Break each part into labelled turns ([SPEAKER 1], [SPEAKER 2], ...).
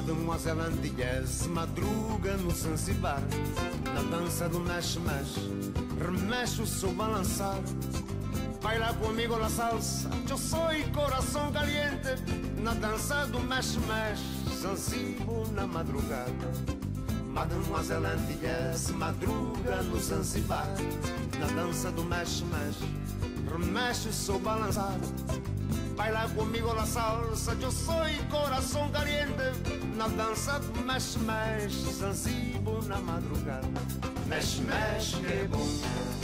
[SPEAKER 1] Mademoiselle Antilles madruga no Zanzibar, na dança do mexe-mexe, remexe o seu balançar. Baila comigo la salsa, eu sou coração caliente, na dança do mexe-mexe, Zanzibar na madrugada. Mademoiselle Antilles madruga no Zanzibar, na dança do mexe-mexe, remexe o seu balançar. Baila comigo la salsa, eu sou coração caliente, na dança do mexe-mexe, Zanzibar na madrugada. Mexe-mexe que é bom,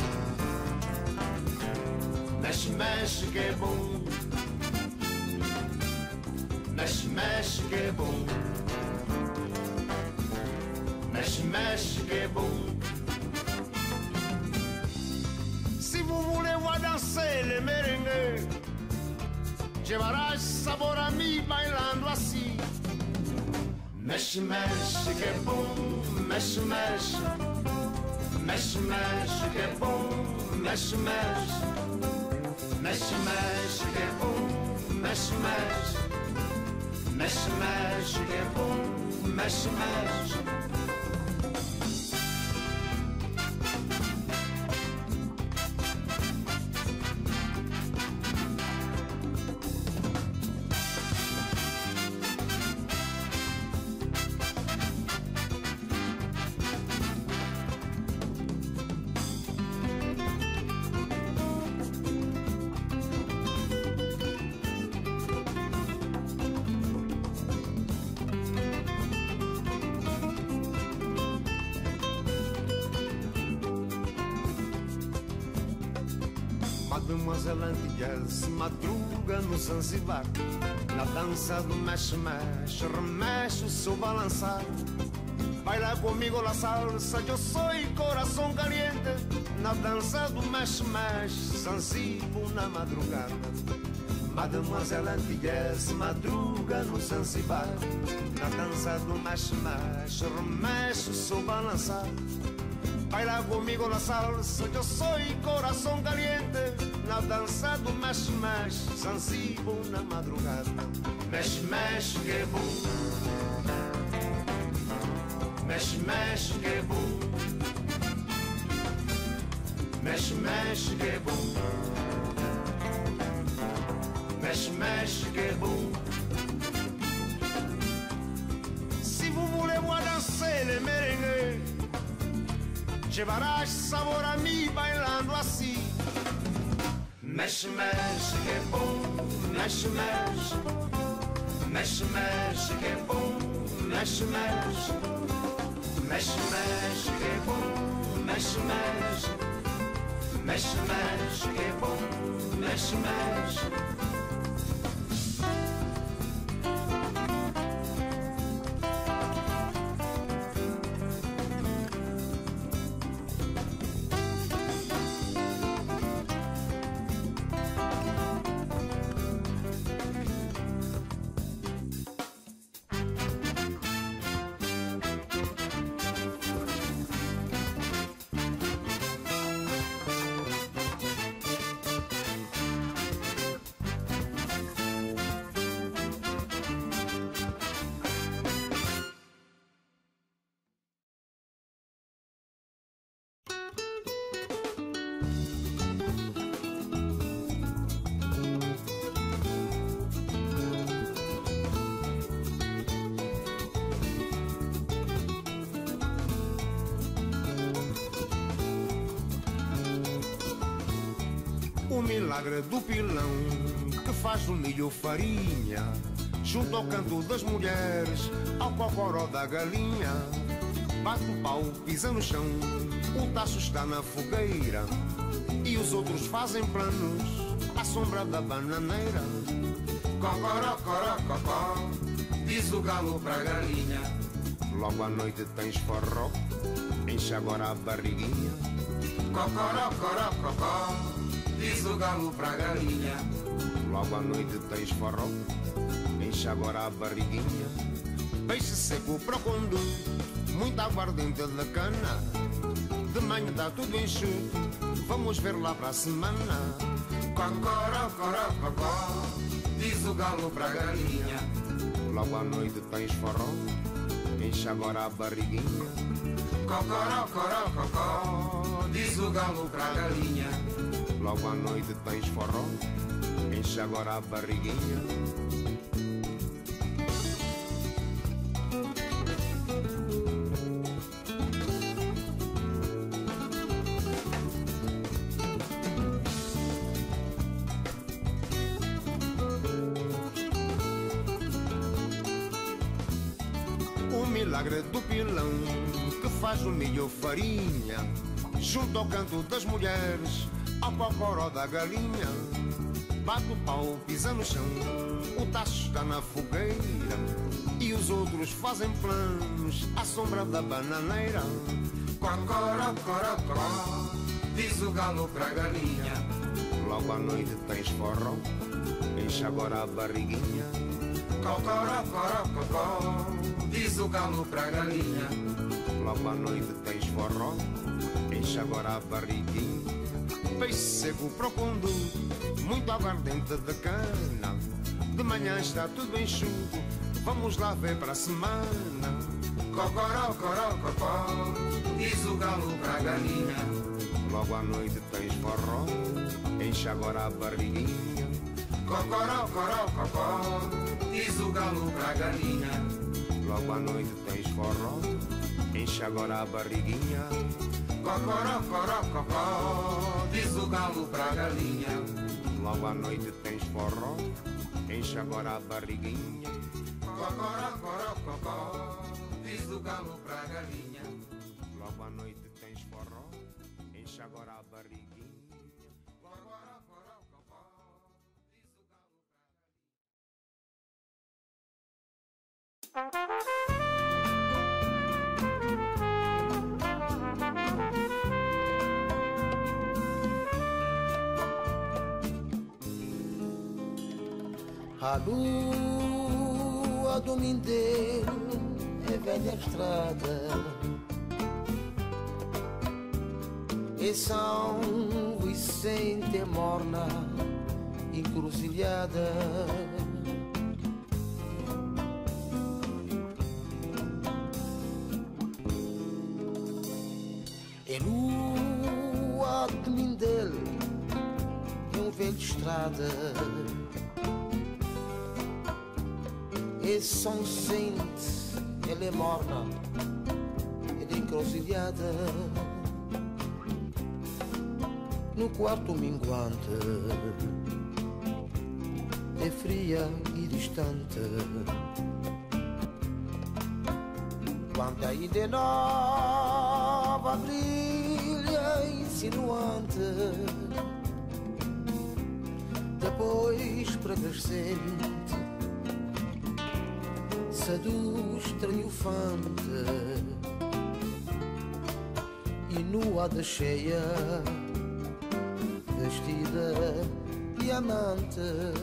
[SPEAKER 1] mexe-mexe que é bom, mexe-mexe que é bom, mexe-mexe que é bom. Se vous voulez voir danser le merengue, llevarás sabor a mí bailando así. Mexe, mexe que é bom, mexe, mexe, mexe, mexe que é bom, mexe, mexe, mexe, mexe que é bom, mexe, mexe, mexe, mexe que é bom, mexe, mexe. Mademoiselle Antilles madruga no Zanzibar, na dança do mexe-mexe, remexe o seu balançar. Baila comigo la salsa, eu sou coração caliente, na dança do mexe-mexe, Zanzibar na madrugada. Mademoiselle Antilles madruga no Zanzibar, na dança do mexe-mexe, remexe o seu balançar. Baila comigo la salsa, eu sou coração caliente, na dança do mexe-mexe, Zanzibar na madrugada. Mexe-mexe que é bom, mexe-mexe que é bom, mexe-mexe que é bom, mexe-mexe que é bom. Si vous voulez voir danser le merengue, llevarás sabor a mí bailando así. Mexe, mexe que é bom, mexe, mexe, mexe, mexe que é bom, mexe, mexe, mexe, mexe que é bom, mexe, mexe, mexe, mexe que é bom, mexe, mexe. O milagre do pilão que faz do milho farinha, junto ao canto das mulheres, ao cocoró da galinha. Bate o pau, pisa no chão, o tacho está na fogueira, e os outros fazem planos à sombra da bananeira. Cocoró, coró, cocó, diz o galo pra galinha. Logo à noite tens forró, enche agora a barriguinha. Cocoró, coró, cocó, diz o galo pra galinha. Logo à noite tens forró, enche agora a barriguinha. Peixe seco pro condu, muita aguardente de cana. De manhã dá tudo enxuto, vamos ver lá pra semana. Cocoró, coró, cocó, diz o galo pra galinha. logo à noite tens forró, enche agora a barriguinha.
[SPEAKER 2] Cocoró, coró, cocó, diz o galo pra galinha.
[SPEAKER 1] Logo à noite tens forró, enche agora a barriguinha. O milagre do pilão que faz o milho farinha, junto ao canto das mulheres, ao cocoró da galinha. Bate o pau, pisa no chão, o tacho está na fogueira, e os outros fazem planos à sombra da bananeira.
[SPEAKER 2] Cocoró, coró, coró, diz o galo pra galinha.
[SPEAKER 1] Logo à noite tens forró, enche agora a barriguinha.
[SPEAKER 2] Cocoró, coró, cocó, diz o galo pra galinha.
[SPEAKER 1] Logo à noite tens forró, enche agora a barriguinha. Peixe seco pro conduto, muito aguardente de cana. De manhã está tudo enxuto, vamos lá ver para a semana.
[SPEAKER 2] Cocoró, coró, cocó, diz o galo pra galinha.
[SPEAKER 1] Logo à noite tens forró, enche agora a barriguinha.
[SPEAKER 2] Cocoró, coró, cocó, diz o galo pra galinha.
[SPEAKER 1] Logo à noite tens forró, enche agora a barriguinha.
[SPEAKER 2] Cocoró, coró, cocó, diz o galo pra galinha.
[SPEAKER 1] Logo à noite tens forró, enche agora a barriguinha.
[SPEAKER 2] Cocoró, coró, cocó, diz o galo pra galinha.
[SPEAKER 1] Logo à noite tens forró, enche agora a barriguinha.
[SPEAKER 2] Cocoró, coró, cocó, diz o galo pra galinha.
[SPEAKER 3] A lua do Mindelo é velha estrada, e São Vicente é morna encruzilhada. É lua do Mindelo, é uma velha estrada, e São Vicente, ela é morna, ela é encruzilhada. No quarto minguante, é fria e distante. Quando a ideia nova brilha insinuante, depois para crescente seduz triunfante, e nua da cheia, vestida de amante.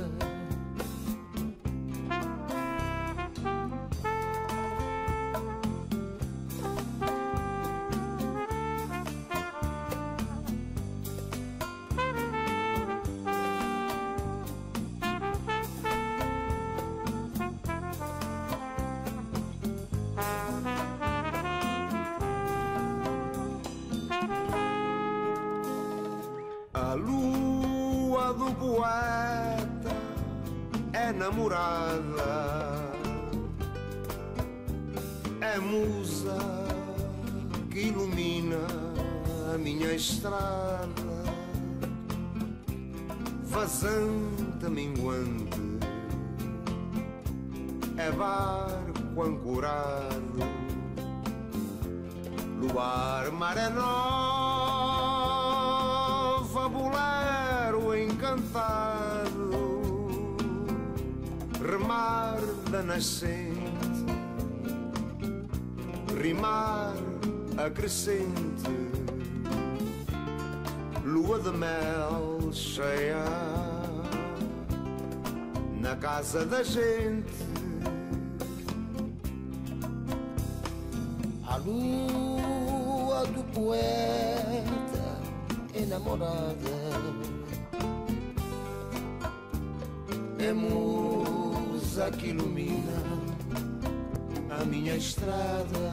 [SPEAKER 1] A lua do poeta é namorada, é musa que ilumina a minha estrada, vazante minguante, é barco ancorado, luar, maré nova, bolero encantado, remar da nascente, rimar a crescente, lua de mel cheia na casa da gente.
[SPEAKER 3] A lua do poeta enamorada, é musa que ilumina a minha estrada.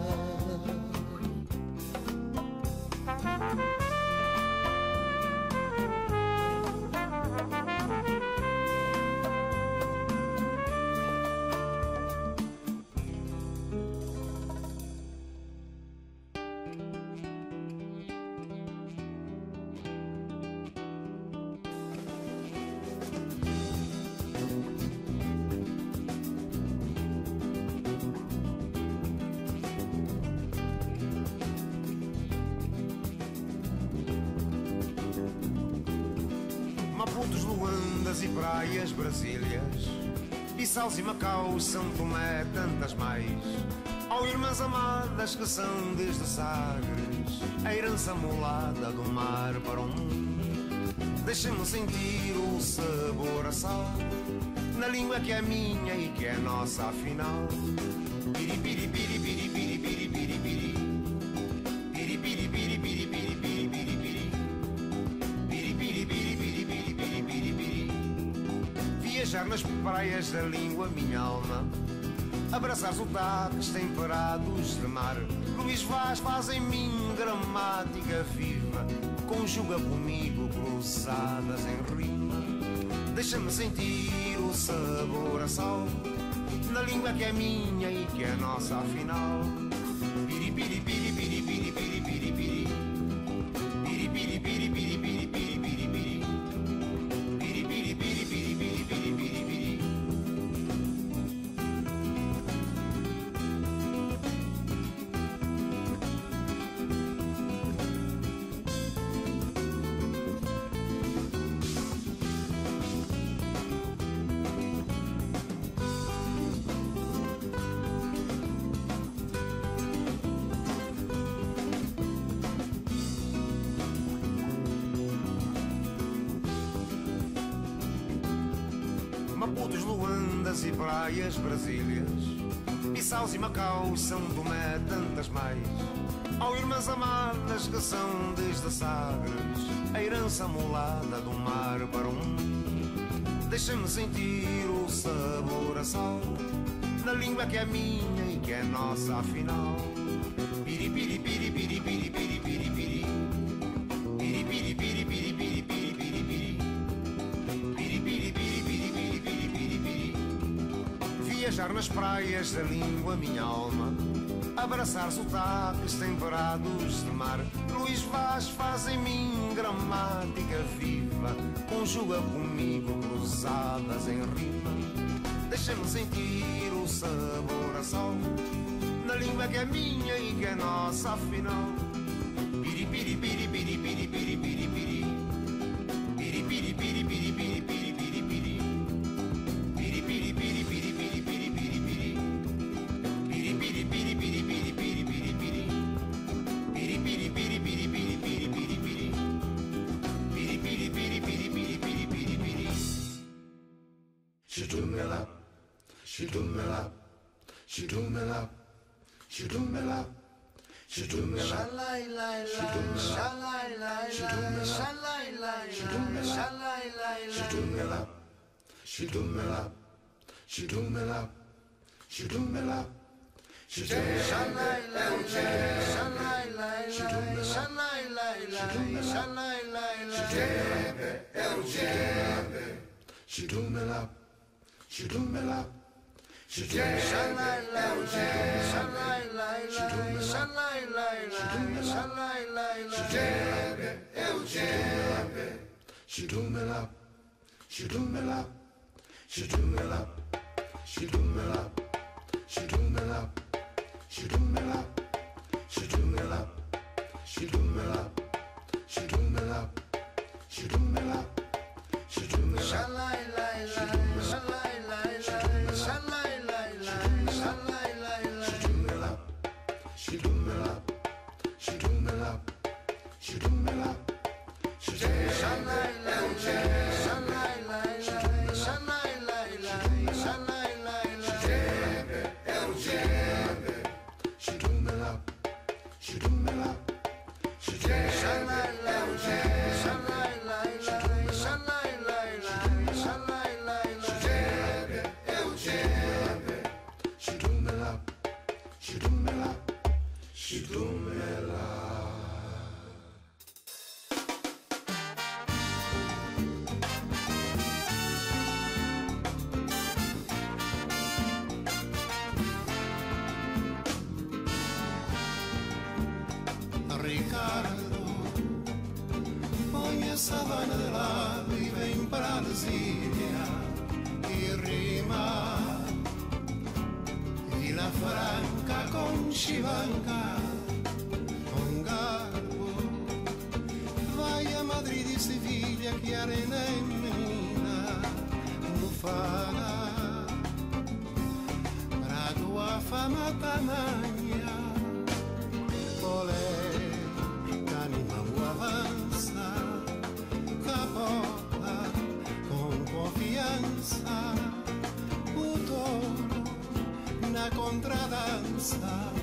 [SPEAKER 1] Maputos, Luandas e praias, Brasílias, Bissaus e Macaus, São Tomé, tantas mais. Ó irmãs amadas que são desde Sagres, a herança molada do mar para o mundo. Deixem-me sentir o sabor a sal, na língua que é minha e que é nossa afinal. Piripiri, piripiri, piripiri, piripiri. Piripiri, piripiri, piripiri, piripiri. Piripiri, piripiri, piripiri, piripiri. Viajar nas praias da língua, minha alma, abraçar sotaques temperados de mar. Luís Vaz faz em mim gramática viva, conjuga comigo cruzadas em rima. Deixa-me sentir o sabor a sal, na língua que é minha e que é nossa afinal. Piripiri, piripiri, piripiri, piripiri. Piripiri, piripiri, piripiri, piripiri. Piripiri, piripiri, piripiri, piripiri. Maputos, Luandas e praias, Brasílias, Bissaus e Macaus, São Tomé, tantas mais. Ó irmãs amadas que são desde Sagres, a herança molada do mar para o mundo. Deixem-me sentir o sabor a sal, na língua que é minha e que é nossa afinal. Piripiri, piripiri, piripiri, piripiri. Piripiri, piripiri, piripiri, piripiri. Piripiri, piripiri, piripiri, piripiri. Viajar nas praias da língua, minha alma, abraçar sotaques temperados de mar. Luís Vaz faz em mim gramática viva, conjuga comigo cruzadas em rima. Deixa-me sentir o sabor a sal, na língua que é minha e que é nossa afinal. Piripiri, piripiri, piripiri, piripiri. Piripiri, piripiri, piripiri, piripiri. Piripiri, piripiri, piripiri, piripiri. Piripiri, piripiri, piripiri, piripiri. Piripiri, piripiri, piripiri, piripiri. Piripiri, piripiri, piripiri, piripiri.
[SPEAKER 4] She do me love, she do me love, she do me love, she do me love, she do me love, she do me love, she do me love, she do me love, she do me love, she do me love, she do me love, she do me love, she do me she do me love, she do me love, she do she do me love, she do me love, she do me love, she do me love, she do me love, she do me love, she do me love, she do me love, she do me love, she do me love, she do me love, Ricardo, põe a savana de lado e vem para a Lesíria e rima Vila Franca com Chivanca, com Garbo, vai a Madrid e Sevilha que a arena é menina, Mufana, para tua fama tamanha, olé, canimamo avança, capota com confiança, o touro na contradança,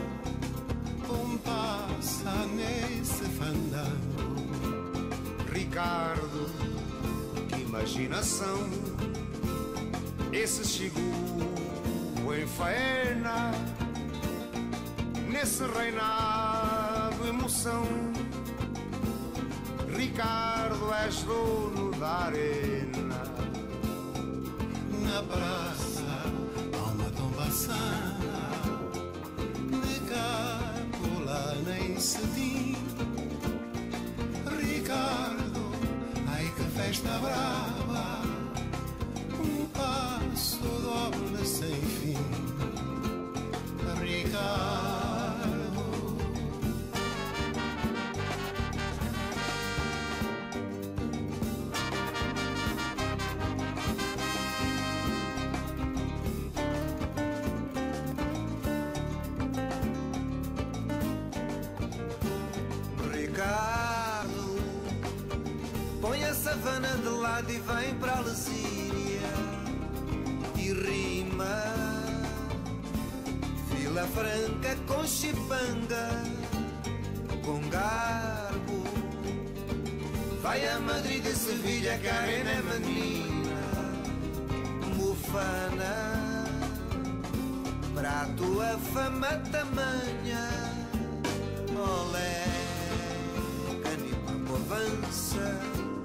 [SPEAKER 4] compassa nesse fandango.
[SPEAKER 1] Ricardo, que imaginação, esse chegou em faena, nesse reinado emoção. Ricardo, és dono da arena.
[SPEAKER 4] Na praça há uma tombaçana, de cápula nem cedim. Ricardo, ai que festa brava, um passo doble sem fim. Ricardo,
[SPEAKER 5] Ricardo, põe a savana de lado e vem para a Lesíria e rima Vila Franca com Chipanga, com Garbo, vai a Madrid e Sevilha que a arena é menina, Mufana, para a tua fama tamanha, olé, canimamo avança,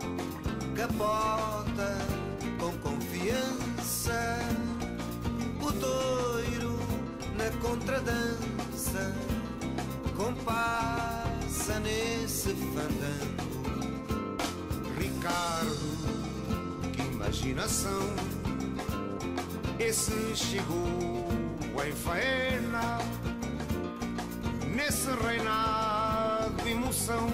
[SPEAKER 5] capota com confiança, o toiro na contradança, compassa nesse fandango.
[SPEAKER 1] Ricardo, que imaginação, esse chegou em faena, nesse reinado de emoção.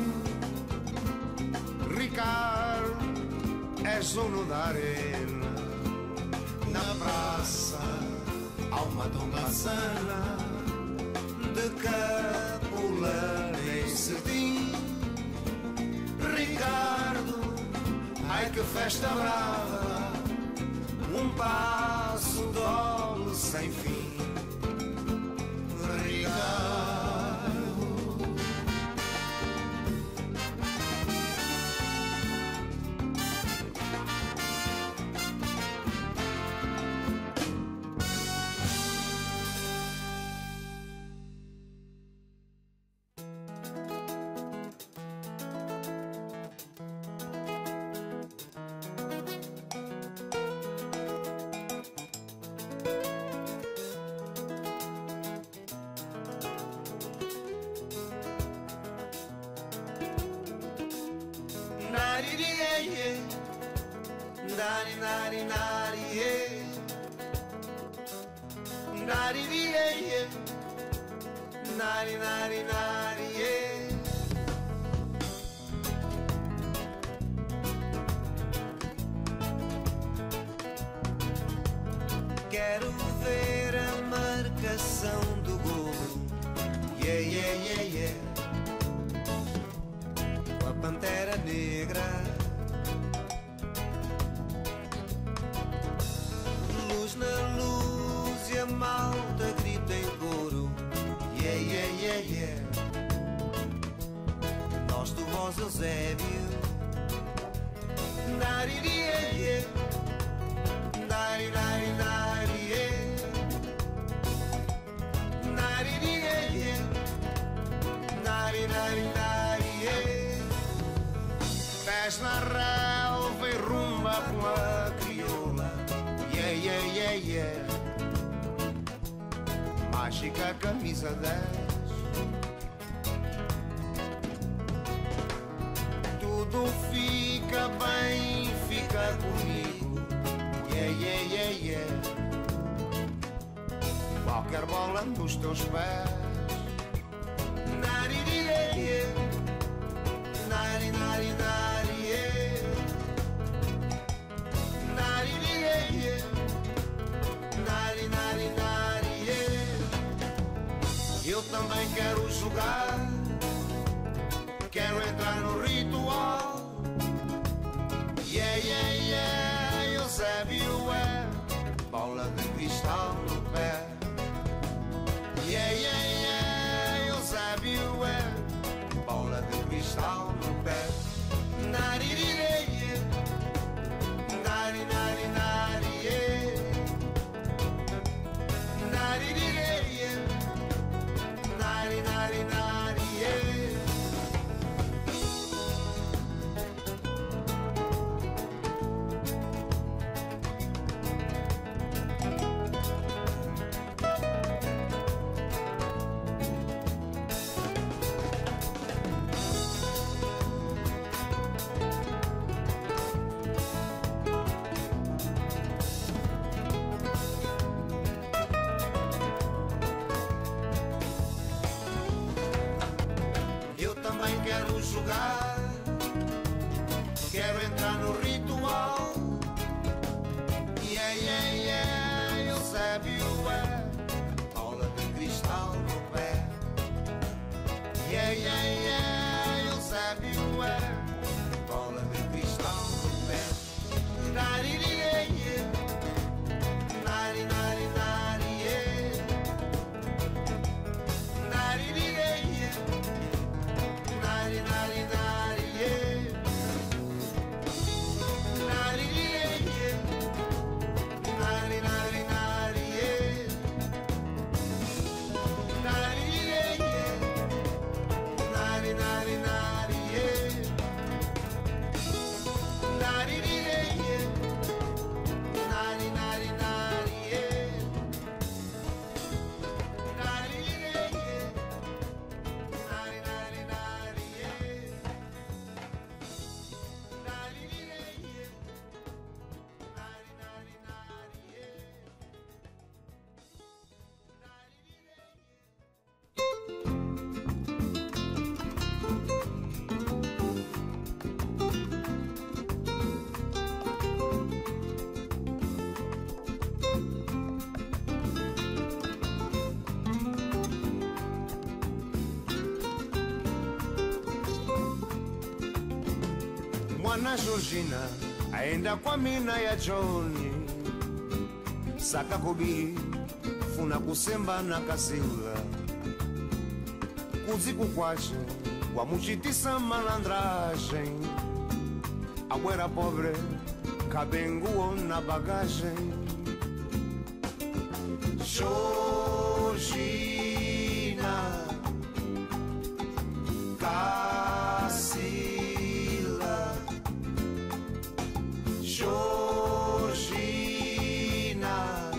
[SPEAKER 1] Ricardo, és dono da arena.
[SPEAKER 4] na praça há uma tombaçana,
[SPEAKER 5] De cápula nem cedim. Ricardo,
[SPEAKER 4] ai que festa brava,
[SPEAKER 5] um passo doble sem fim.
[SPEAKER 4] Ricardo.
[SPEAKER 5] Nari nari nari ye, nari ye, nari nari nari ye. Quero ver a marcação do golo, yeah yeah yeah yeah, com a pantera negra. Na luz e a malta grita em coro, yeah, yeah, yeah, yeah. Nós do voz Eusébio, nari, yeah, yeah. Nari, nari, nari, yeah. Nari, yeah, yeah. Nari, nari, nari, yeah.
[SPEAKER 1] Pés na relva e rumba com a crioula, yeah, yeah, yeah, yeah. Mágica camisa 10. yeah, yeah, yeah. Qualquer bola nos teus pés. Nari, yeah, yeah. Nari, nari, nari, yeah. Nari, yeah, yeah. Nari, nari, nari, yeah. Eu também quero jogar. Quero entrar no ritual. Yeah, yeah, yeah. Eusébio é bola de cristal no pé. Yeah, yeah, yeah. Eusébio é bola de cristal no pé. Naririre, nari, nari, nari, yeah. Naririre, nari, nari, nari, yeah. Quero jogar, quero entrar no ritual. Yeah, yeah, yeah, Eusébio é bola de cristal no pé. Yeah, yeah, yeah, Eusébio é bola de cristal no pé. Naririre, nari, nari, nari, yeah. Naririre, nari, nari, nari, yeah. Nari, yeah. Nari, nari, nari, yeah. Nari, yeah. Nari, nari, nari, yeah. Nari, yeah. Nari, nari, nari, yeah. Nari, yeah. Nari, nari, nari, yeah. Nari, yeah. Nari, nari, nari, yeah. Mwana Georgina aenda kwa mina ya Johnny Saka kubi funa kusemba na Kasilva Kuziku kwache wamuchitisa malandragem Abuela pobre cabenguo na bagagem Georgina Cacila Georgina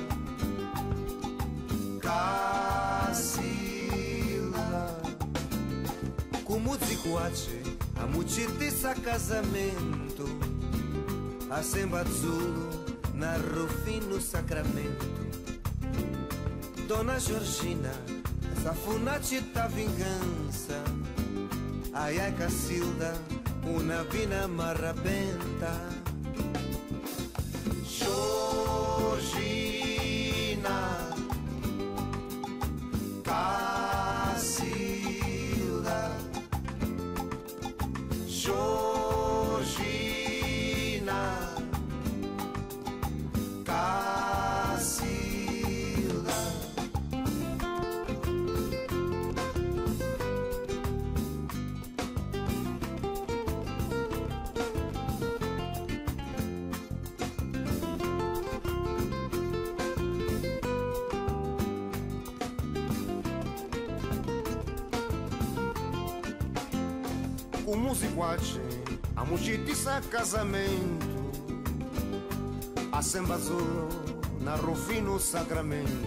[SPEAKER 1] Cacila Kumuzikuache amuchitisa casamento A Semba Zulu na Rufino Sacramento Dona Georgina safunachita vingança Ai ai Cacilda una vina marrabenta Georgina Cacilda Georgina Cacilda O musiguache amuchitisa casamento A Semba Zulu na Rufino Sacramento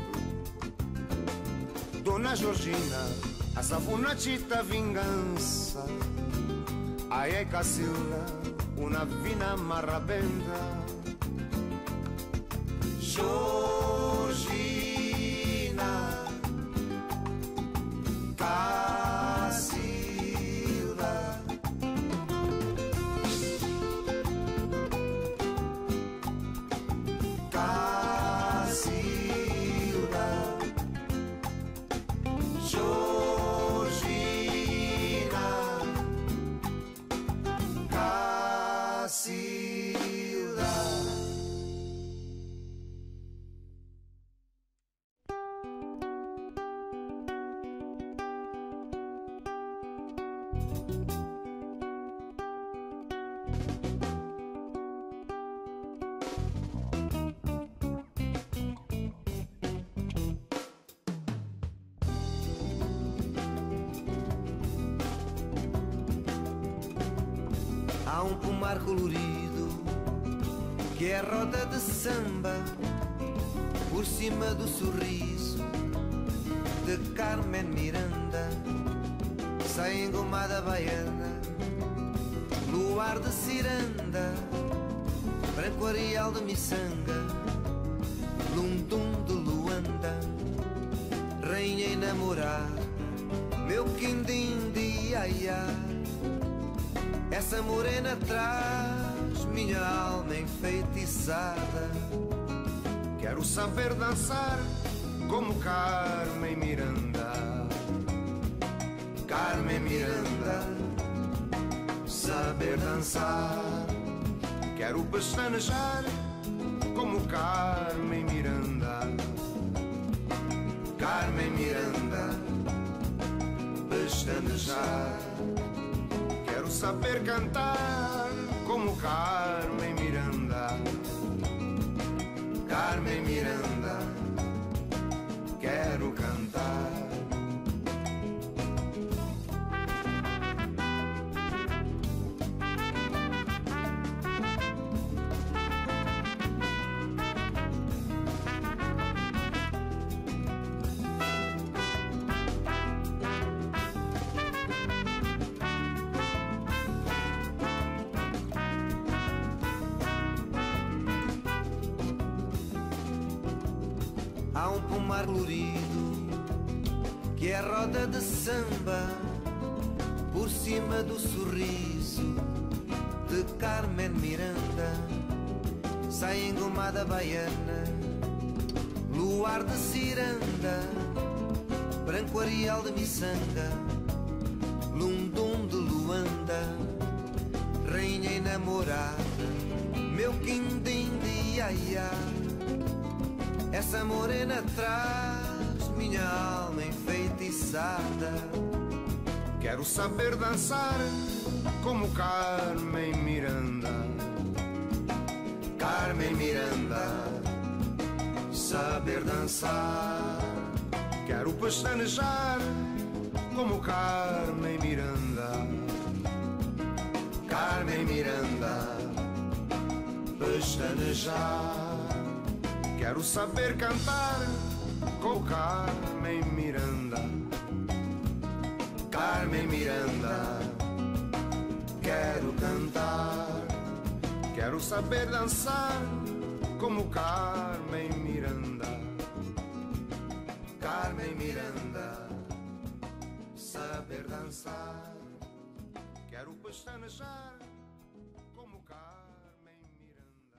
[SPEAKER 1] Dona Georgina a safunachita vingança Ai ai Cacilda una vina marrabenta
[SPEAKER 5] Há um pomar colorido que é roda de samba por cima do sorriso de Carmen Miranda. Sai engomada baiana, luar de ciranda, branco areal de miçanga, lundum de Luanda, rainha enamorada, meu quindim de iaiá. Essa morena traz minha alma enfeitiçada.
[SPEAKER 1] Quero saber dançar como Carmen Miranda.
[SPEAKER 5] Carmen Miranda,
[SPEAKER 1] saber dançar. Quero pestanejar como Carmen Miranda.
[SPEAKER 5] Carmen Miranda,
[SPEAKER 1] pestanejar. Quero saber cantar como Carmen Miranda.
[SPEAKER 5] Carmen Miranda,
[SPEAKER 1] quero cantar.
[SPEAKER 5] há um pomar colorido que é roda de samba por cima do sorriso de Carmen Miranda. Sai engomada baiana, luar de ciranda, branco areal de miçanga, lundum de Luanda, rainha enamorada, meu quindim de iaiá. Essa morena traz minha alma enfeitiçada.
[SPEAKER 1] Quero saber dançar como Carmen Miranda.
[SPEAKER 5] Carmen Miranda,
[SPEAKER 1] saber dançar. Quero pestanejar como Carmen Miranda.
[SPEAKER 5] Carmen Miranda,
[SPEAKER 1] pestanejar. Quero saber cantar com Carmen Miranda.
[SPEAKER 5] Carmen Miranda,
[SPEAKER 1] quero cantar. Quero saber dançar como Carmen Miranda.
[SPEAKER 5] Carmen Miranda,
[SPEAKER 1] saber dançar. Quero pestanejar como Carmen Miranda.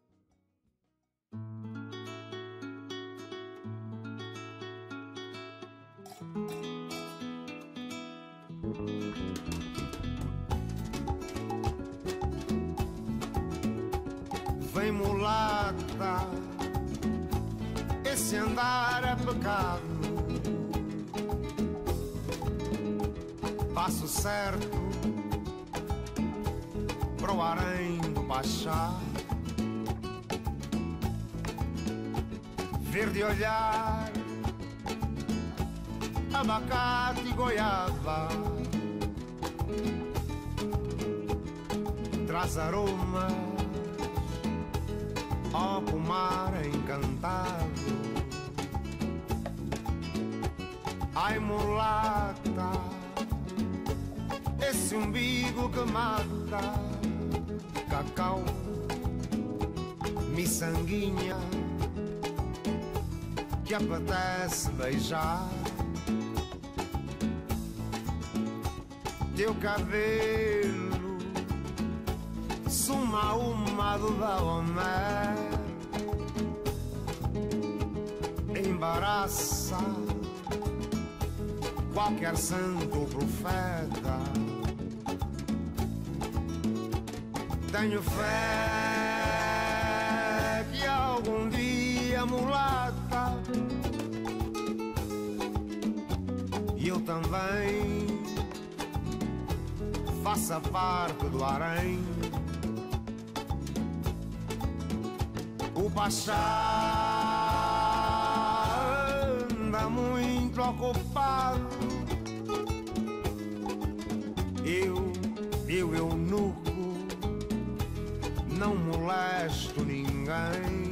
[SPEAKER 1] Vem mulata, esse andar é pecado. Passo certo para o harém do Baixá. Verde olhar, abacate e goiaba, traz aromas ao pomar encantado. Ai mulata, esse umbigo que mata, cacau, miçanguinha, que apetece beijar. Teu cabelo, suma uma do Daomé, embaraça qualquer santo ou profeta. Tenho fé que algum dia, mulata, e eu também faça parte do harém. O Baixá anda muito ocupado. Eu eunuco, não molesto ninguém.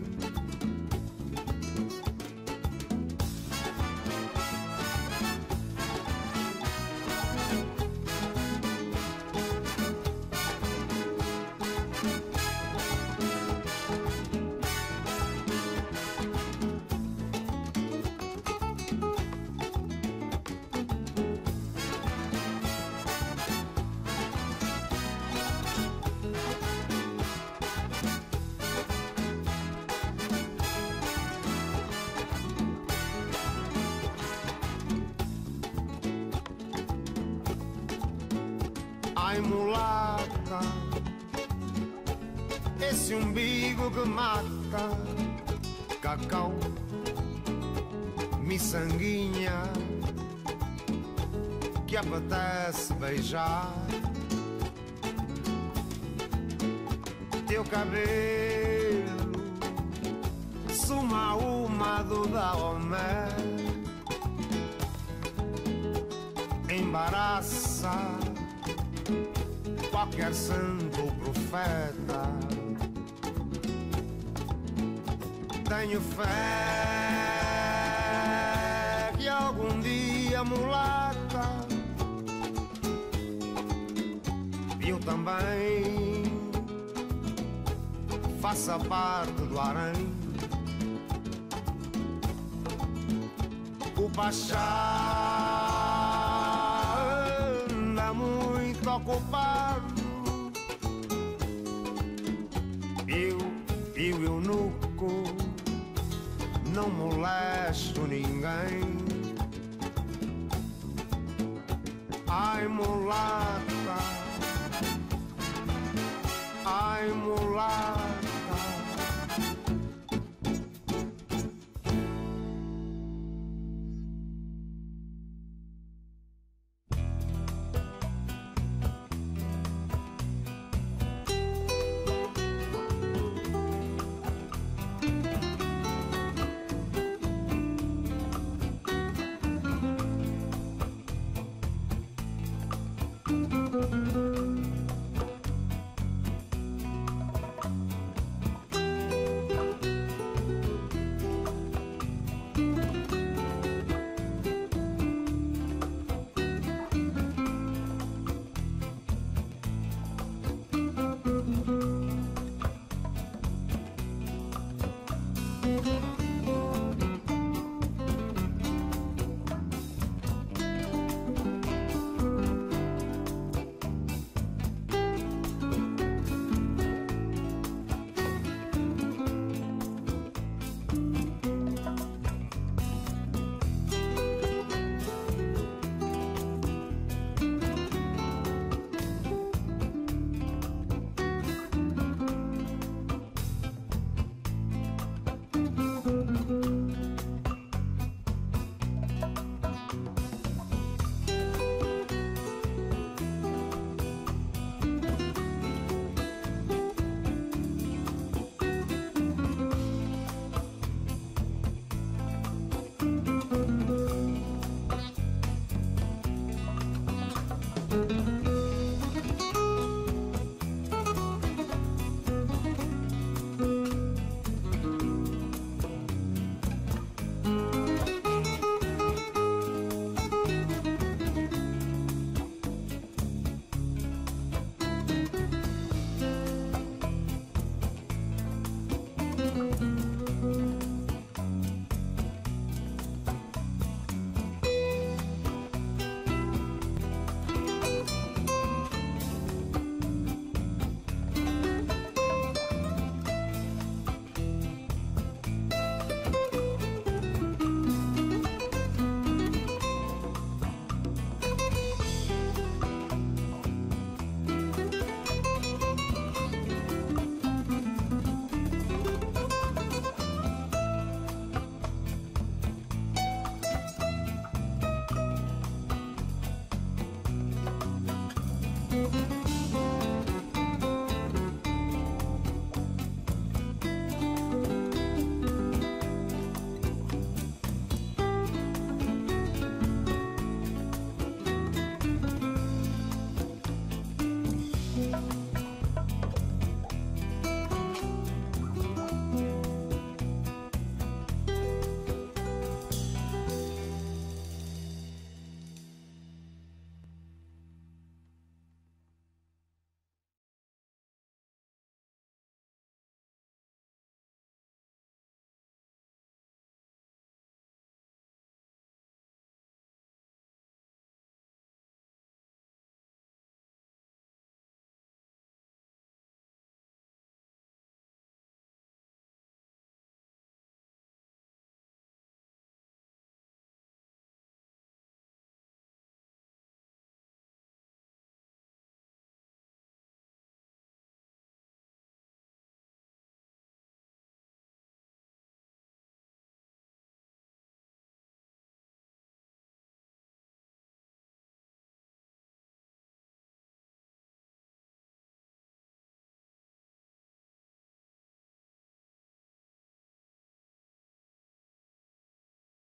[SPEAKER 1] Ai, mulata, esse umbigo que mata, cacau, miçanguinha, que apetece beijar. Teu cabelo, suma uma do Daomé, embaraça qualquer santo profeta. Tenho fé que algum dia, mulata, eu também faça parte do harém. O Pachá anda muito ocupado, eu eunuco, não molesto ninguém. Ai, mulata, ai, mulata.